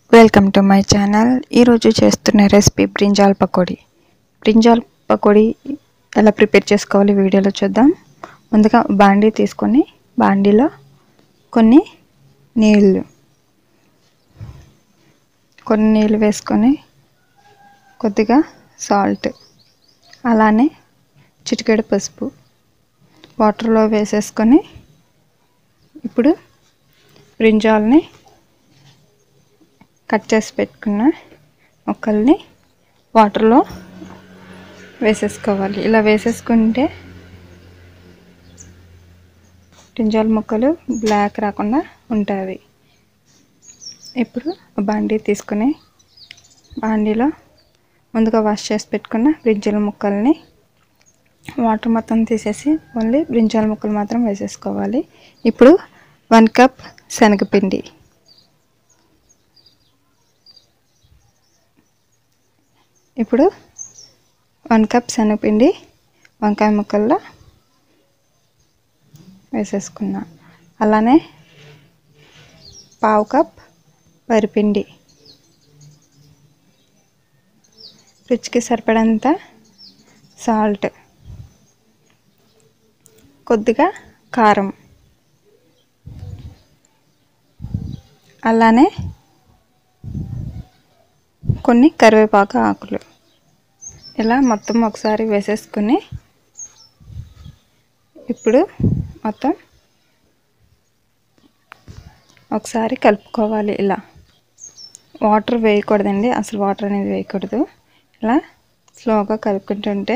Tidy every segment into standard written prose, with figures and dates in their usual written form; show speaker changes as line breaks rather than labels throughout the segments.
Welcome to my channel. ఈరోజు చేస్తున్న recipe brinjal pakodi. Brinjal pakodi ఎలా ప్రిపేర్ చేసుకోవాలి వీడియోలో చూద్దాం. ముందుగా బాండీ తీసుకొని బాండీలో కొన్ని నీళ్ళు వేసుకొని కొద్దిగా సాల్ట్, అలానే చిటికెడు పసుపు వాటర్లో వేసేసుకొని ఇప్పుడు బ్రింజాల్ని కట్ చేసి పెట్టుకున్న ముక్కల్ని వాటర్లో వేసేసుకోవాలి. ఇలా వేసేసుకుంటే బ్రింజాల్ ముక్కలు బ్లాక్ రాకుండా ఉంటాయి. ఇప్పుడు బాండీ తీసుకుని బాండీలో ముందుగా వాష్ చేసి పెట్టుకున్న బ్రింజాల్ ముక్కల్ని వాటర్ మొత్తం తీసేసి ఓన్లీ బ్రింజాల్ ముక్కలు మాత్రం వేసేసుకోవాలి. ఇప్పుడు 1 కప్ శనగపిండి, ఇప్పుడు 1 కప్ శనగపిండి వంకాయ ముక్కల్లో వేసేసుకున్నా. అలానే 1/2 కప్ వరిపిండి, రుచికి సరిపడంత సాల్ట్, కొద్దిగా కారం, అలానే కొన్ని కరివేపాకు ఆకులు. ఇలా మొత్తం ఒకసారి వేసేసుకుని ఇప్పుడు మొత్తం ఒకసారి కలుపుకోవాలి. ఇలా వాటర్ వేయకూడదండి, అసలు వాటర్ అనేది వేయకూడదు. ఇలా స్లోగా కలుపుకుంటుంటే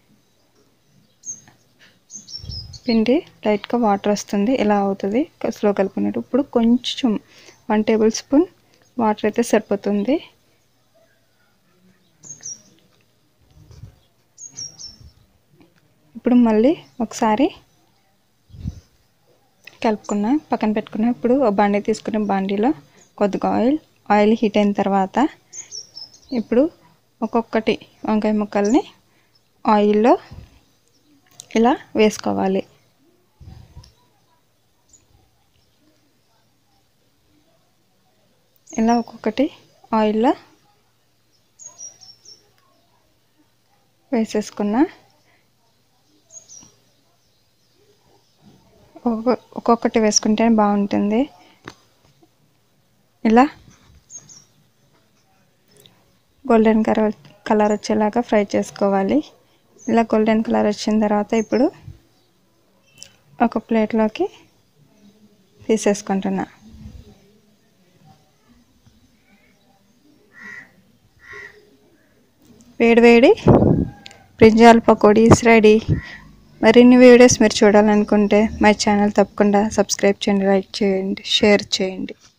పిండి లైట్గా వాటర్ వస్తుంది. ఇలా అవుతుంది స్లో కలుపుకున్నట్టు. ఇప్పుడు కొంచెం 1 టేబుల్ స్పూన్ వాటర్ అయితే సరిపోతుంది. ఇప్పుడు మళ్ళీ ఒకసారి కలుపుకున్న పక్కన పెట్టుకున్న. ఇప్పుడు ఒక బాండీ తీసుకున్న బాండీలో కొద్దిగా ఆయిల్ హీట్ అయిన తర్వాత ఇప్పుడు ఒక్కొక్కటి వంకాయ ముక్కల్ని ఆయిల్లో ఇలా వేసుకోవాలి. ఇలా ఒక్కొక్కటి ఆయిల్లో వేసేసుకున్న. ఒక్కొక్కటి వేసుకుంటే బాగుంటుంది. ఇలా గోల్డెన్ కలర్ వచ్చేలాగా ఫ్రై చేసుకోవాలి. ఇలా గోల్డెన్ కలర్ వచ్చిన తర్వాత ఇప్పుడు ఒక ప్లేట్లోకి తీసేసుకుంటున్నా. వేడివేడి బ్రింజాల్ పకోడీ ఈస్ రెడీ. మరిన్ని వీడియోస్ మీరు చూడాలనుకుంటే మై ఛానల్ తప్పకుండా సబ్స్క్రైబ్ చేయండి, లైక్ చేయండి, షేర్ చేయండి.